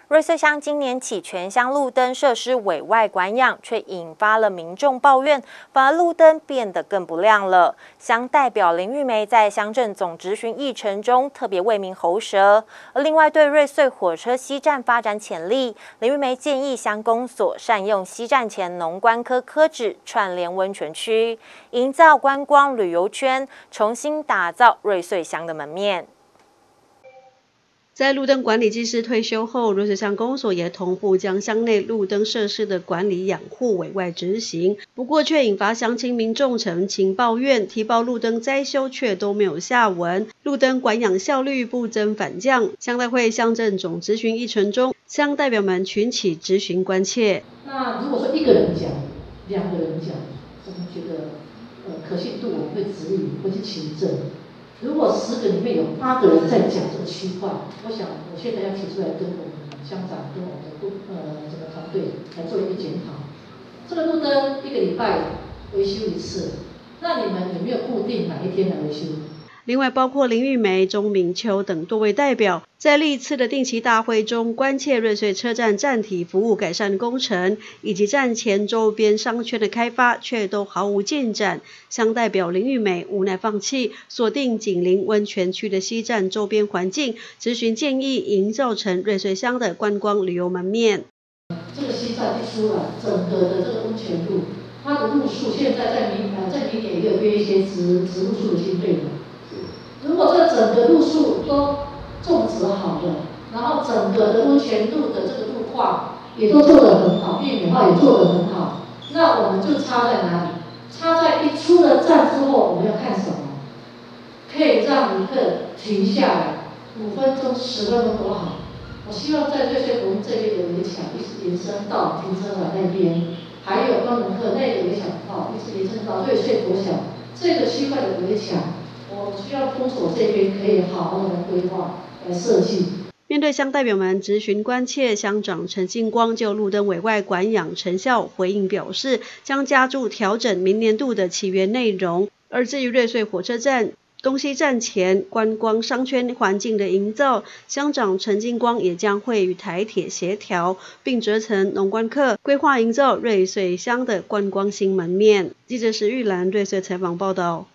瑞穗乡今年起全乡路灯设施委外管养，却引发了民众抱怨，反而路灯变得更不亮了。乡代表林玉梅在乡镇总质询议程中特别为民喉舌。而另外，对瑞穗火车西站发展潜力，林玉梅建议乡公所善用西站前农官科科址串联温泉区，营造观光旅游圈，重新打造瑞穗乡的门面。 在路灯管理技师退休后，瑞穗乡公所也同步将乡内路灯设施的管理养护委外执行，不过却引发乡亲民众陈情抱怨，提报路灯灾修却都没有下文，路灯管养效率不增反降。乡代会乡镇总质询议程中，乡代表们群起质询关切。 那如果说一个人讲、两个人讲，我们觉得可信度我们会质疑，会去求证。如果10个里面有8个人在讲这个区块，我想我现在要提出来跟我们乡长跟我们的整个团队来做一个检讨。这个路灯1个礼拜维修1次，那你们有没有固定哪一天来维修？ 另外，包括林玉梅、钟明秋等多位代表，在历次的定期大会中，关切瑞穗车站站体服务改善工程以及站前周边商圈的开发，却都毫无进展。乡代表林玉梅无奈放弃，锁定紧邻温泉区的西站周边环境，质询建议营造成瑞穗乡的观光旅游门面。 这个西站一出来，整个的这个温泉路，它的路树现在在明年也有约一些植物树的经费了。如果这整个路树都种植好了，然后整个的温泉路的这个路况也都做得很好，避免化也做得很好，那我们就差在哪里？差在一出了站之后，我们要看什么？可以让旅客停下来5分钟、10分钟多好。我希望在瑞穗国民这边的围墙一直延伸到停车场那边，还有观光客那个围墙一直延伸到瑞穗国小这个区块的围墙。我需要公所这边可以好好的规划来设计。 面对乡代表们质询关切，乡长陈进光就路灯委外管养成效回应表示，将加注调整明年度的起源内容。而至于瑞穗火车站东西站前观光商圈环境的营造，乡长陈进光也将会与台铁协调，并责成农观科规划营造瑞穗乡的观光新门面。记者石玉兰瑞穗采访报道。